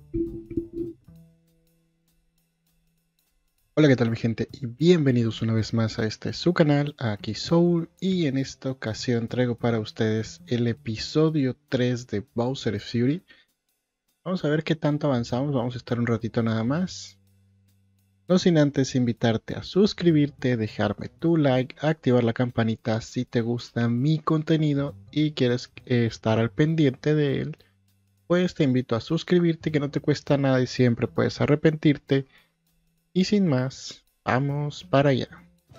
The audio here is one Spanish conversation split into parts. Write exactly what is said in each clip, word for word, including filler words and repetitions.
Hola, ¿qué tal mi gente? Y bienvenidos una vez más a este su canal, aquí Soul, y en esta ocasión traigo para ustedes el episodio tres de Bowser's Fury. Vamos a ver qué tanto avanzamos, vamos a estar un ratito nada más. No sin antes invitarte a suscribirte, dejarme tu like, activar la campanita si te gusta mi contenido y quieres eh, estar al pendiente de él. Pues te invito a suscribirte, que no te cuesta nada y siempre puedes arrepentirte. Y sin más, vamos para allá.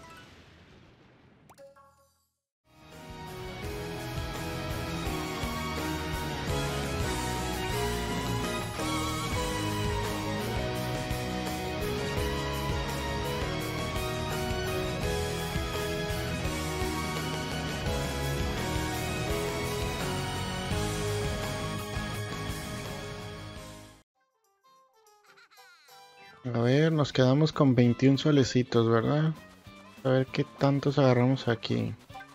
A ver, nos quedamos con veintiún solecitos, ¿verdad? A ver qué tantos agarramos aquí.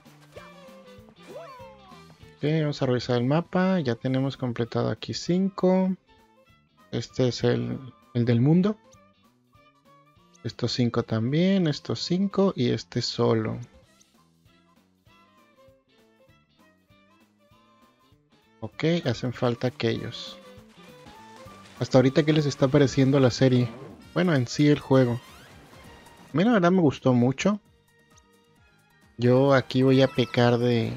Ok, vamos a revisar el mapa. Ya tenemos completado aquí cinco. Este es el, el del mundo. Estos cinco también, estos cinco y este solo. Ok, hacen falta aquellos. Hasta ahorita, ¿qué les está pareciendo la serie? Bueno, en sí el juego. A mí la verdad me gustó mucho. Yo aquí voy a pecar de,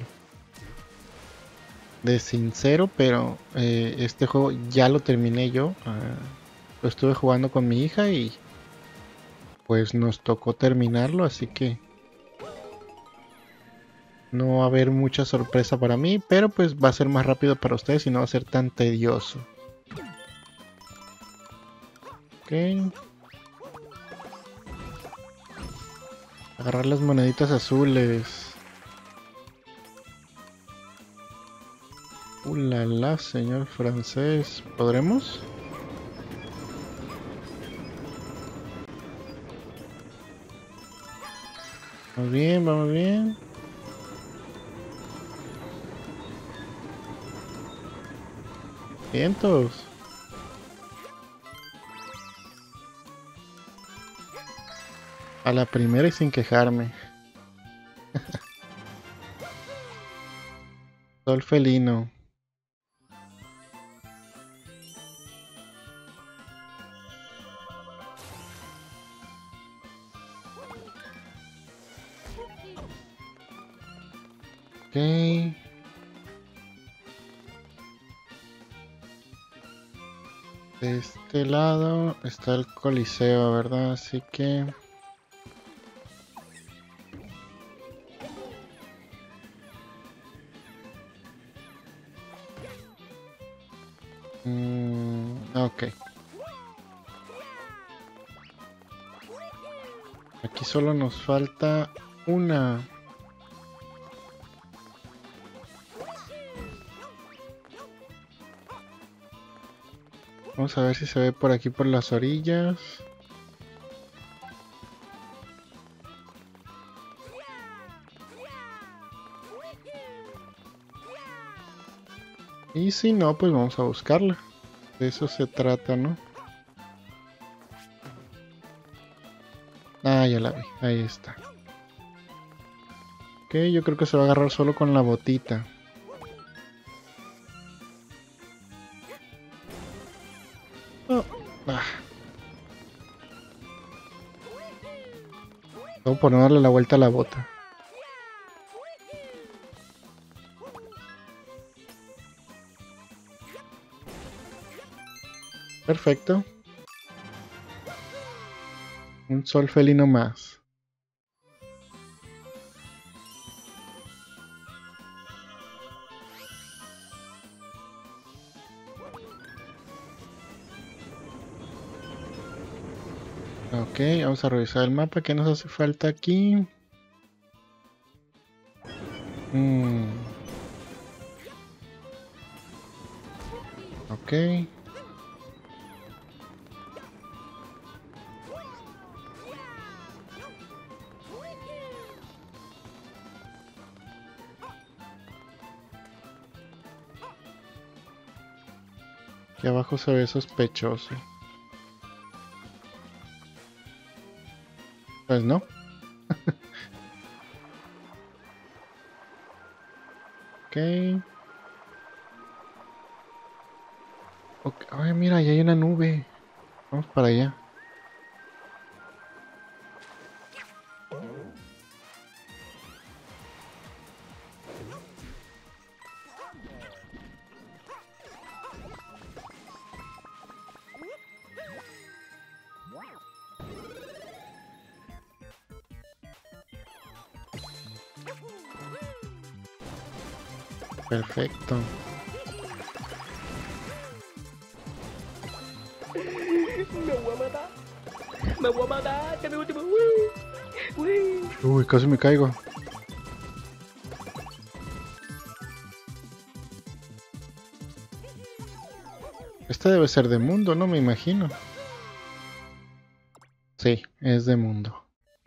de sincero, pero eh, este juego ya lo terminé yo. Uh, lo estuve jugando con mi hija y pues nos tocó terminarlo, así que no va a haber mucha sorpresa para mí, pero pues va a ser más rápido para ustedes y no va a ser tan tedioso. Ok. Agarrar las moneditas azules. Uh, la, la, señor francés. ¿Podremos? Vamos bien, vamos bien. Vientos. A la primera y sin quejarme. Sol felino. Ok. De este lado está el coliseo, ¿verdad? Así que... Mm, ok. Aquí solo nos falta una. Vamos a ver si se ve por aquí por las orillas. Y si no, pues vamos a buscarla. De eso se trata, ¿no? Ah, ya la vi. Ahí está. Ok, yo creo que se va a agarrar solo con la botita. Oh, ah. Todo por no darle la vuelta a la bota. Perfecto. Un sol felino más. Ok, vamos a revisar el mapa. ¿Qué nos hace falta aquí? Mm. Ok. Aquí abajo se ve sospechoso. Pues no. Ok. Ok. Ay, mira, ahí hay una nube. Vamos para allá. Perfecto. Me voy a matar. Me voy a matar. Ya mi último. Uy. Uy. Uy, casi me caigo. Esta debe ser de mundo, ¿no? Me imagino. Sí, es de mundo.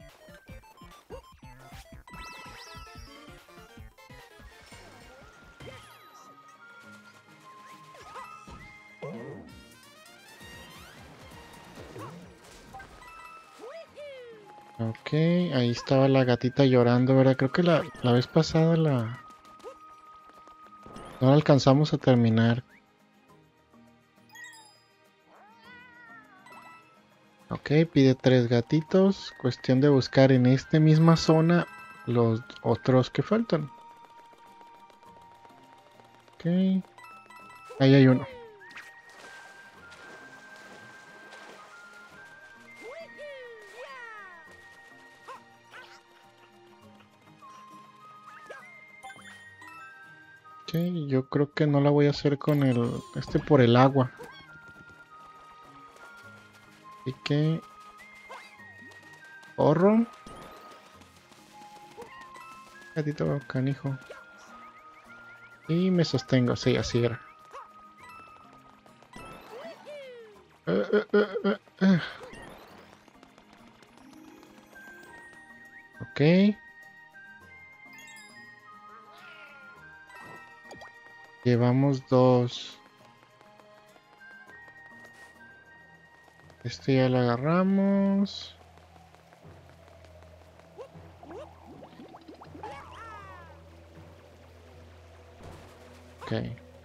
Ok, ahí estaba la gatita llorando, ¿verdad? Creo que la, la vez pasada la... no la alcanzamos a terminar. Ok, pide tres gatitos. Cuestión de buscar en esta misma zona los otros que faltan. Ok, ahí hay uno. Ok, yo creo que no la voy a hacer con el... este por el agua. Así que... Corro. Gatito canijo. Y me sostengo, sí, así era. Eh, eh, eh, eh, eh. Ok. Llevamos dos. Este ya lo agarramos. Ok.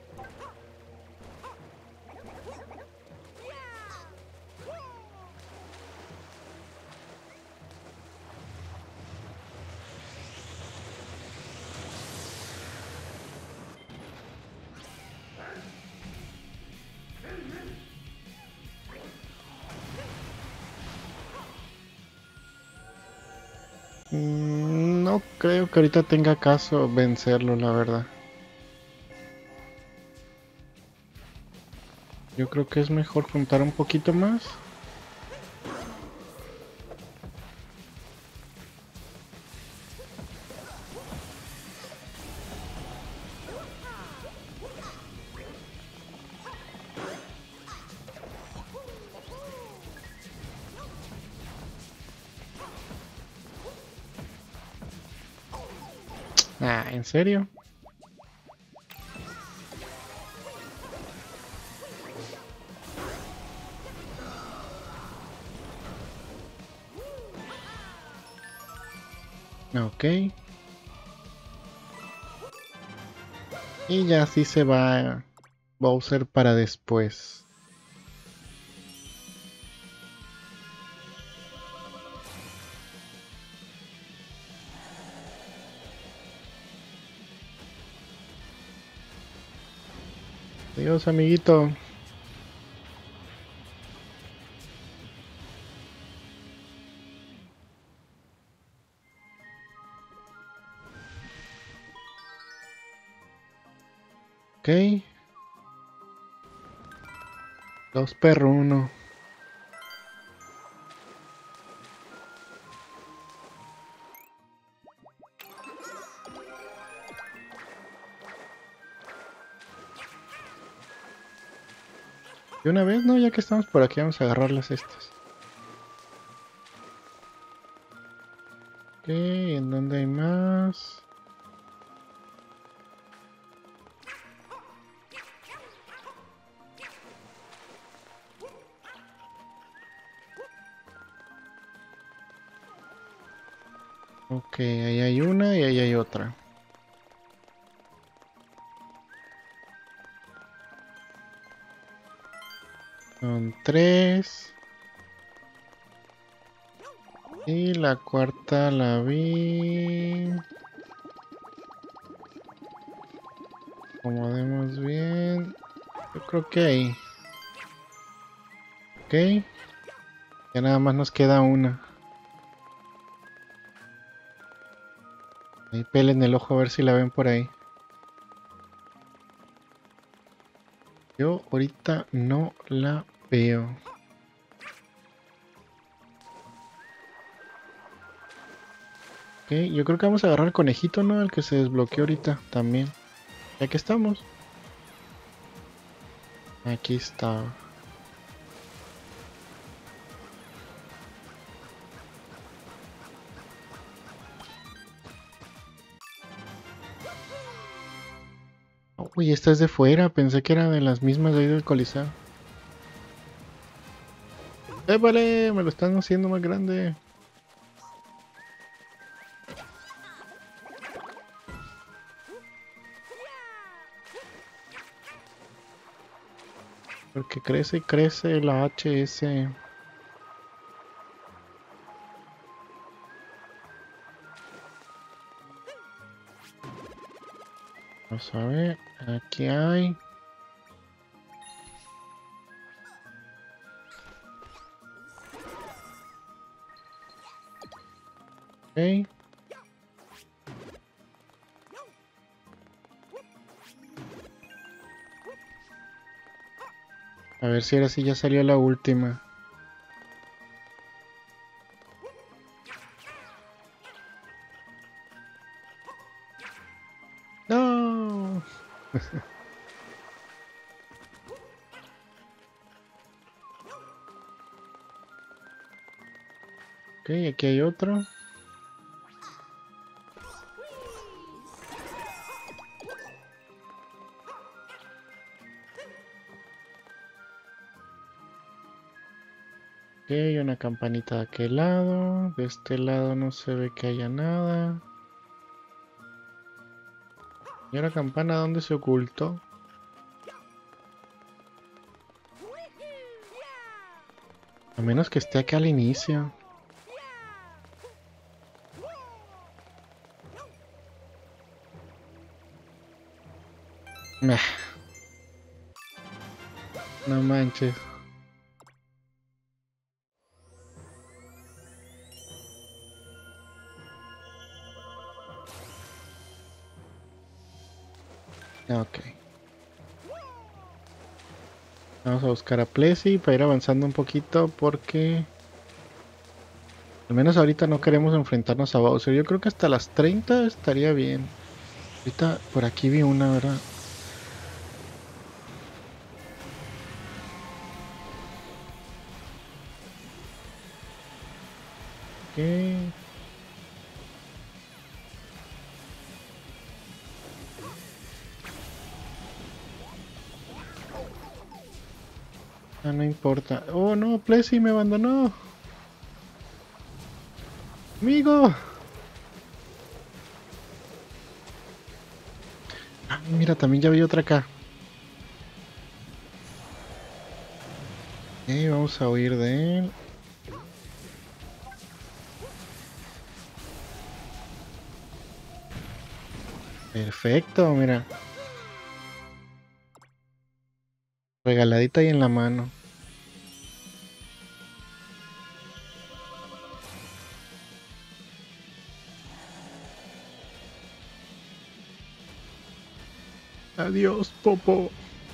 Mm, no creo que ahorita tenga caso vencerlo, la verdad. Yo creo que es mejor juntar un poquito más. Ah, ¿en serio? Ok. Y ya así se va Bowser para después. Adiós, amiguito. Ok. Dos perro uno. De una vez, ¿no? Ya que estamos por aquí, vamos a agarrar las estas. Ok, ¿en dónde hay más? Ok, ahí hay una y ahí hay otra. Son tres. Y la cuarta la vi. Acomodemos bien. Yo creo que ahí. Ok. Ya nada más nos queda una. Ahí pelen el ojo a ver si la ven por ahí. Yo ahorita no la veo. Ok, yo creo que vamos a agarrar el conejito, ¿no? El que se desbloqueó ahorita también. Ya que estamos. Aquí está. Uy, esta es de fuera. Pensé que era de las mismas de ahí del Coliseo. ¡Épale! Me lo están haciendo más grande. Porque crece y crece la H S. Vamos a ver. Aquí hay. Ok. A ver si ahora sí ya salió la última. ¡No! Ok, aquí hay otro. Ok, hay una campanita de aquel lado. De este lado no se ve que haya nada. ¿Y la campana dónde se ocultó? A menos que esté acá al inicio. Meh, no manches. Ok. Vamos a buscar a Plessy para ir avanzando un poquito porque... Al menos ahorita no queremos enfrentarnos a Bowser. Yo creo que hasta las treinta estaría bien. Ahorita por aquí vi una, ¿verdad? ¿Qué? Ah, no importa. Oh, no, Plessy me abandonó. Amigo. Ah, mira, también ya vi otra acá. Ok, vamos a huir de él. Perfecto, mira. Regaladita ahí en la mano. Adiós, Popo.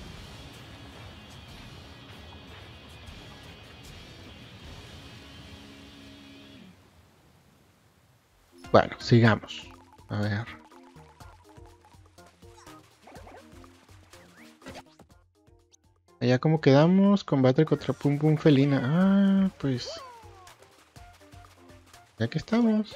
Bueno, sigamos. A ver. Allá como quedamos, combate contra Pum Pum Felina. Ah, pues... Ya que estamos.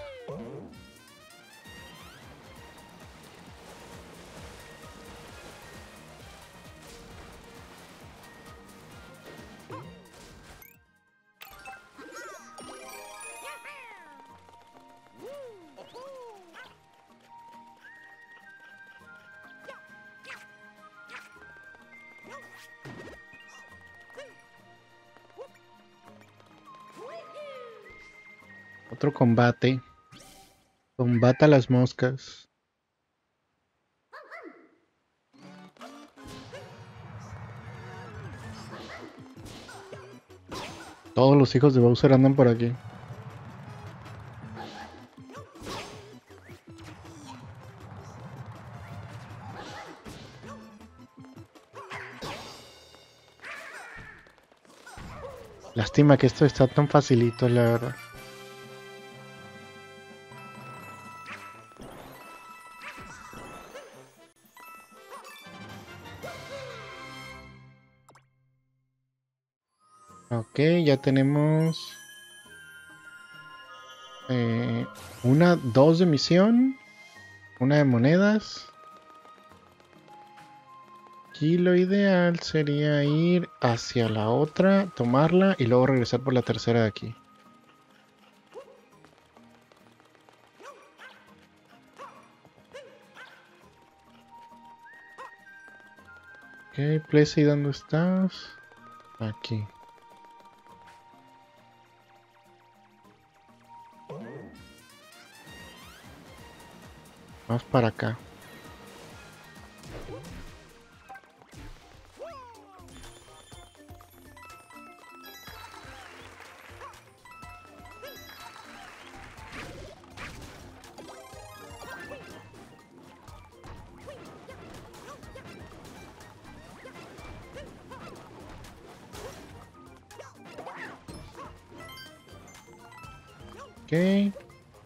Otro combate. Combata a las moscas. Todos los hijos de Bowser andan por aquí. Lástima que esto está tan facilito, la verdad. Ok, ya tenemos eh, una, dos de misión, una de monedas. Aquí lo ideal sería ir hacia la otra, tomarla y luego regresar por la tercera de aquí. Ok, Plessy, ¿dónde estás? Aquí. Vamos para acá. Ok.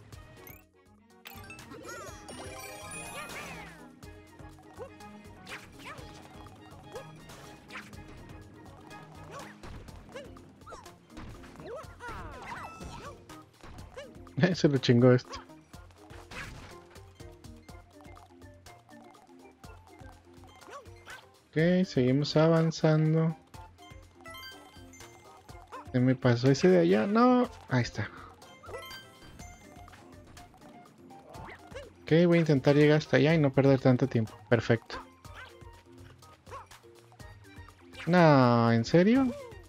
Se lo chingó esto. Ok, seguimos avanzando. Se me pasó ese de allá. No, ahí está. Ok, voy a intentar llegar hasta allá y no perder tanto tiempo. Perfecto. No, ¿en serio?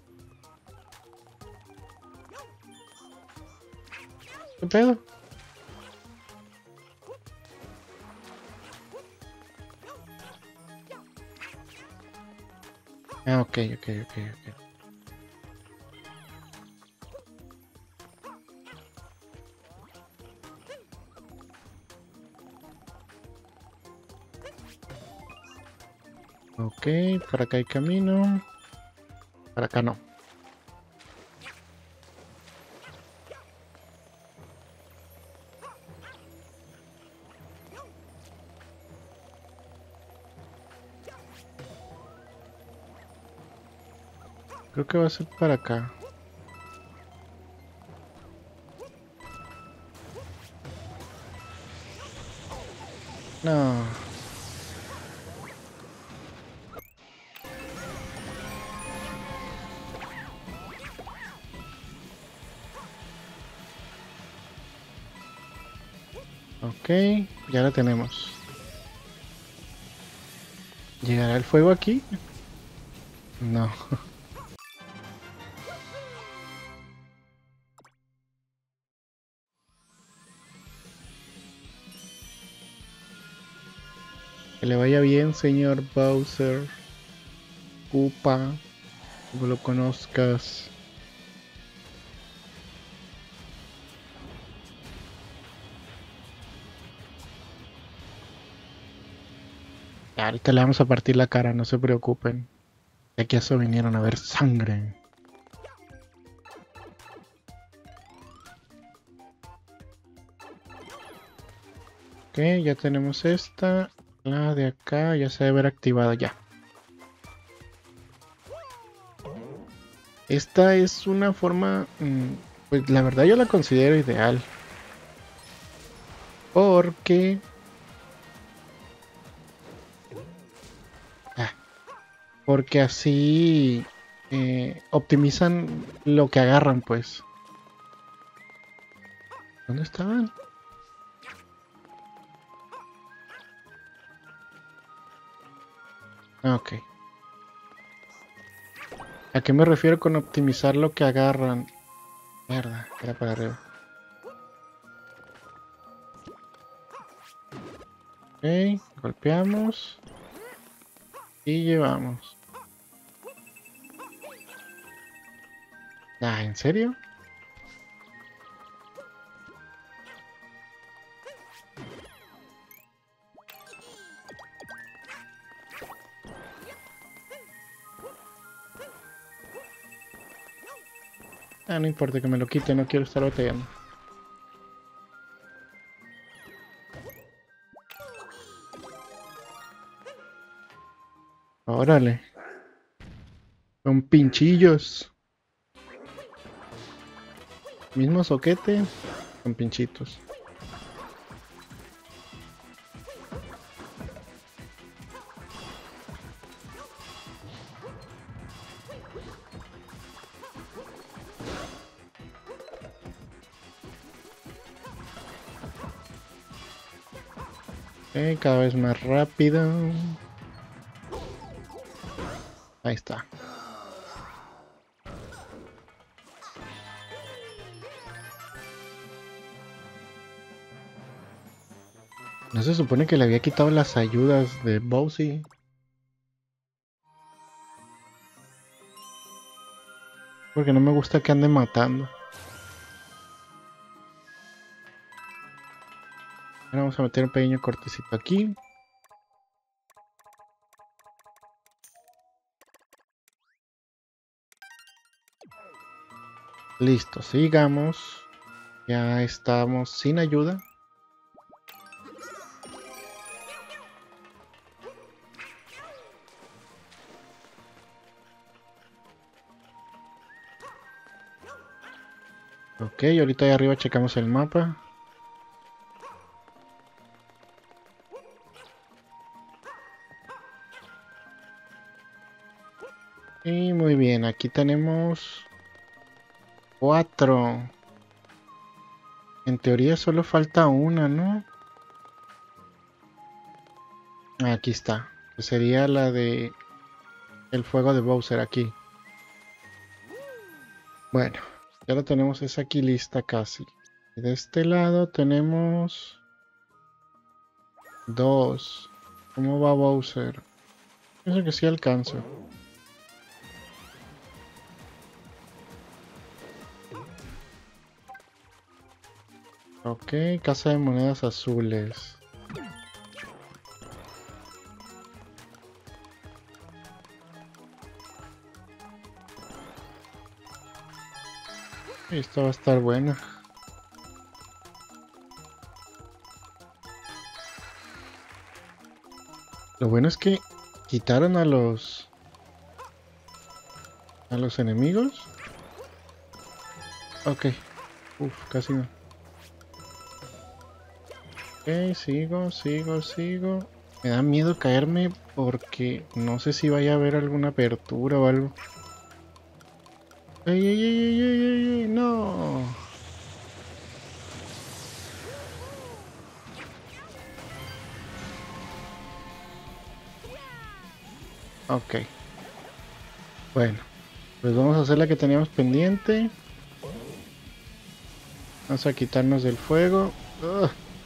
¿Qué pedo? Ah, ok, ok, ok, ok. Ok, por acá hay camino. Para acá no. Creo que va a ser para acá. No. Ok, ya la tenemos. ¿Llegará el fuego aquí? No. Que le vaya bien, señor Bowser. Koopa, como lo conozcas. Ahorita le vamos a partir la cara, no se preocupen. Ya que eso vinieron a ver sangre. Ok, ya tenemos esta. La de acá ya se debe ver activada ya. Esta es una forma, mmm, pues la verdad yo la considero ideal. Porque... Ah, porque así eh, optimizan lo que agarran, pues. ¿Dónde estaban? Ah, ok. ¿A qué me refiero con optimizar lo que agarran? Mierda, era para arriba. Ok, golpeamos. Y llevamos. Ah, ¿en serio? Ah, no importa que me lo quite, no quiero estar batallando. Órale. Son pinchillos. Mismo soquete, con pinchitos. Ok, cada vez más rápido. Ahí está. ¿No se supone que le había quitado las ayudas de Bowsy? Porque no me gusta que ande matando. Ahora vamos a meter un pequeño cortecito aquí. Listo, sigamos. Ya estamos sin ayuda. Ok, ahorita ahí arriba checamos el mapa. Y muy bien, aquí tenemos cuatro. En teoría solo falta una, ¿no? Aquí está. Que sería la de el fuego de Bowser aquí. Bueno, ya la tenemos esa aquí lista casi. Y de este lado tenemos dos. ¿Cómo va Bowser? Pienso que sí alcanzo. Ok, casa de monedas azules. Esta va a estar buena. Lo bueno es que quitaron a los a los enemigos. Ok. Uf, casi no. Ok, sigo, sigo, sigo. Me da miedo caerme porque no sé si vaya a haber alguna apertura o algo. ¡Ey, ey, ey, ey, ey, ey, ey! ¡No! Ok. Bueno, pues vamos a hacer la que teníamos pendiente. Vamos a quitarnos del fuego. Ugh.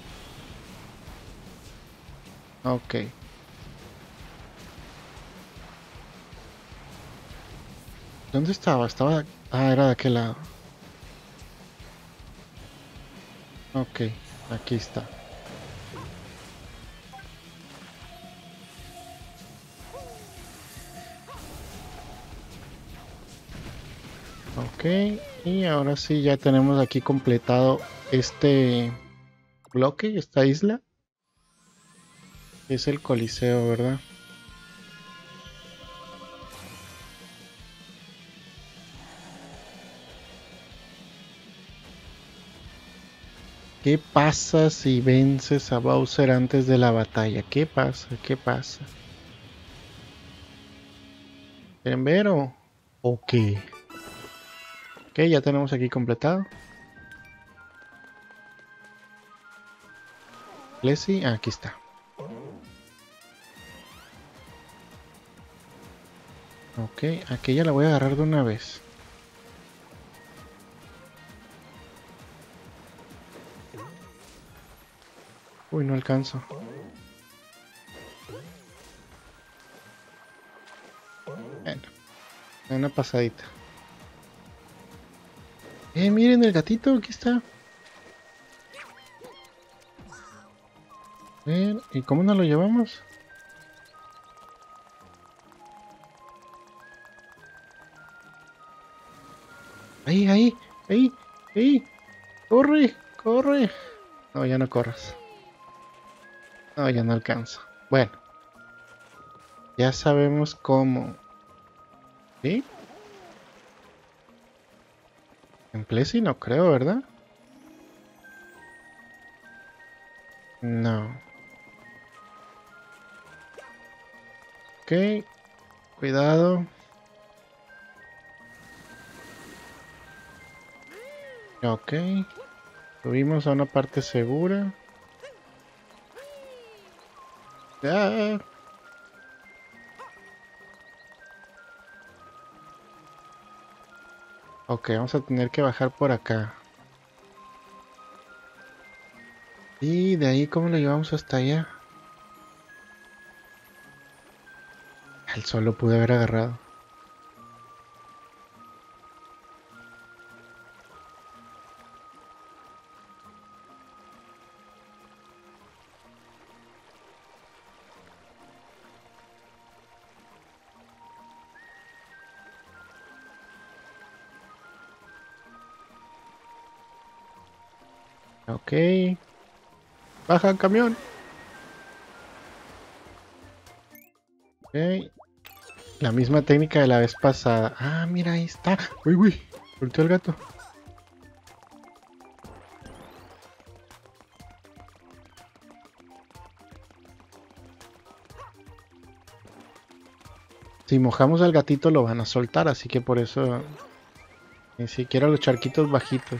Ok. ¿Dónde estaba? Estaba... Ah, era de aquel lado. Ok, aquí está. Ok, y ahora sí ya tenemos aquí completado este bloque, esta isla. Es el Coliseo, ¿verdad? ¿Qué pasa si vences a Bowser antes de la batalla? ¿Qué pasa? ¿Qué pasa? ¿Quieren ver o, o qué? Ok, ya tenemos aquí completado. Leslie, ah, aquí está. Ok, aquella la voy a agarrar de una vez. Uy, no alcanzo. Una pasadita. Eh, miren el gatito, aquí está. Bien, ¿y cómo nos lo llevamos? Ahí, ahí, ahí, ahí. Corre, corre. No, ya no corras. No, ya no alcanzo. Bueno, ya sabemos cómo. ¿Sí? En Plessy no creo, ¿verdad? No. Ok, cuidado. Ok. Subimos a una parte segura. Ya. Ok, vamos a tener que bajar por acá. Y de ahí, ¿cómo lo llevamos hasta allá? El sol lo pude haber agarrado. Ok. Baja, camión. Ok. La misma técnica de la vez pasada. Ah, mira, ahí está. Uy, uy. Volteó el gato. Si mojamos al gatito lo van a soltar, así que por eso ni siquiera los charquitos bajitos.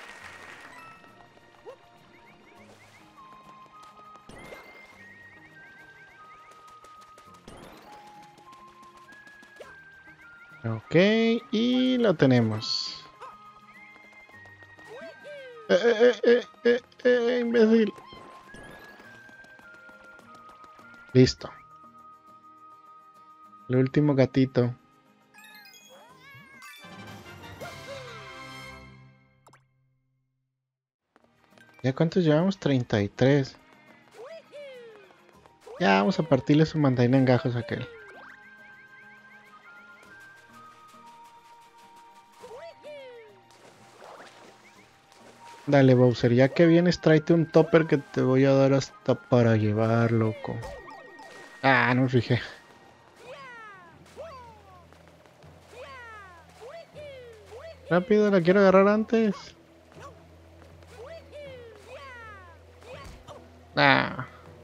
Ok, y lo tenemos. Eh, eh, eh, eh, eh, eh, imbécil. Listo. El último gatito. ¿Ya cuántos llevamos? treinta y tres. Ya vamos a partirle su mandarín en gajos a aquel. Dale, Bowser, ya que vienes, tráete un topper que te voy a dar hasta para llevar, loco. Ah, no me fijé. Rápido, la quiero agarrar antes. Ah.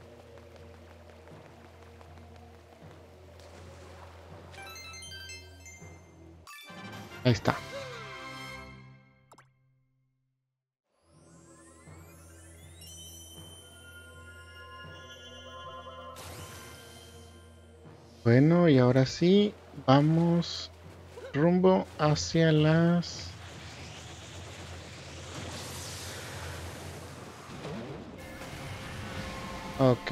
Ahí está. Bueno, y ahora sí, vamos rumbo hacia las... Ok.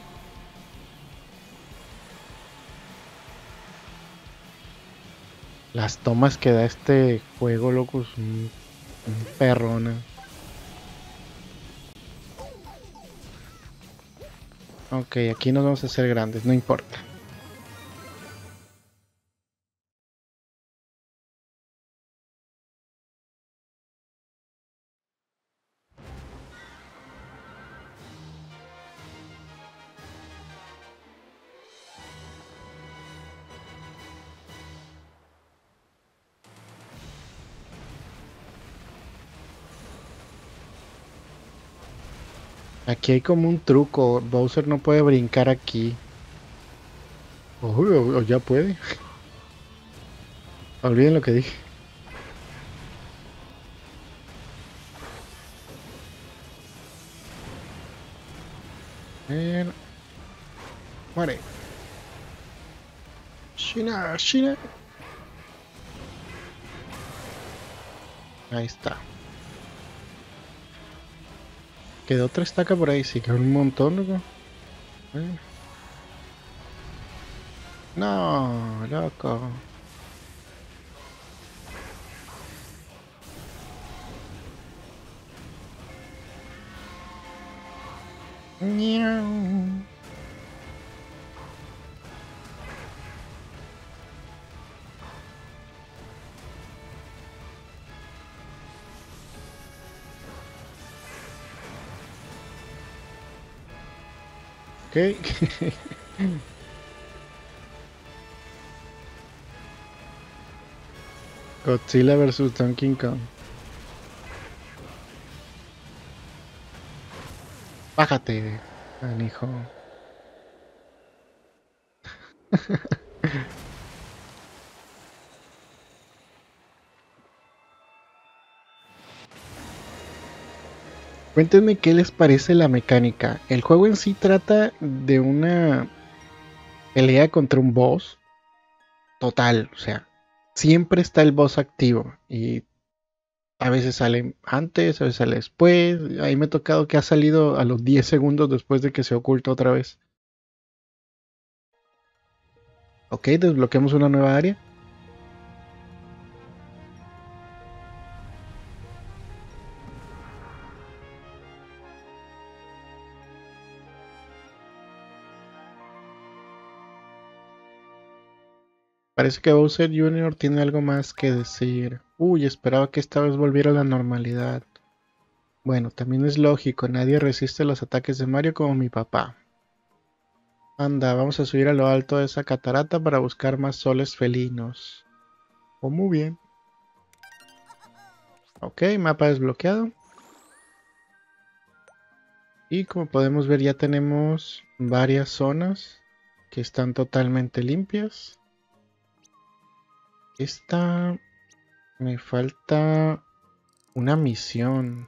Las tomas que da este juego, loco, es un, un perrona. Ok, aquí nos vamos a hacer grandes, no importa. Aquí hay como un truco. Bowser no puede brincar aquí. Oh, o, o ya puede. Olviden lo que dije. Bien. Muere. China, China. Ahí está. Quedó otra estaca por ahí. Sí, quedó un montón, loco. Eh. No, loco. Miau. Ok. Godzilla versus Donkey Kong. Bájate, hijo. Cuéntenme qué les parece la mecánica. El juego en sí trata de una pelea contra un boss total, o sea, siempre está el boss activo y a veces sale antes, a veces sale después. Ahí me ha tocado que ha salido a los diez segundos después de que se oculta otra vez. Ok, desbloqueamos una nueva área. Parece que Bowser junior tiene algo más que decir. Uy, esperaba que esta vez volviera a la normalidad. Bueno, también es lógico, nadie resiste los ataques de Mario como mi papá. Anda, vamos a subir a lo alto de esa catarata para buscar más soles felinos. Oh, muy bien. Ok, mapa desbloqueado. Y como podemos ver ya tenemos varias zonas que están totalmente limpias. Esta me falta una misión.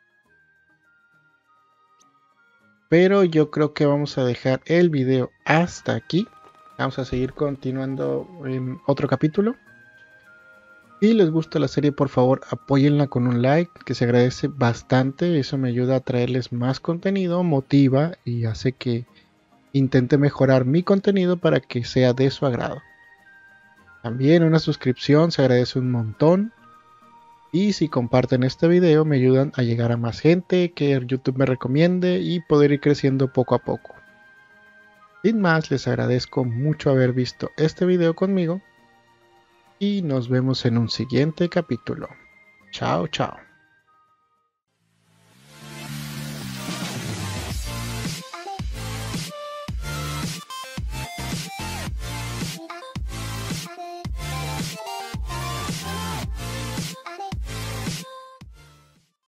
Pero yo creo que vamos a dejar el video hasta aquí. Vamos a seguir continuando en otro capítulo. Si les gusta la serie, por favor apóyenla con un like, que se agradece bastante. Eso me ayuda a traerles más contenido, motiva y hace que intente mejorar mi contenido para que sea de su agrado. También una suscripción se agradece un montón. Y si comparten este video me ayudan a llegar a más gente, que YouTube me recomiende y poder ir creciendo poco a poco. Sin más, les agradezco mucho haber visto este video conmigo y nos vemos en un siguiente capítulo. Chao, chao.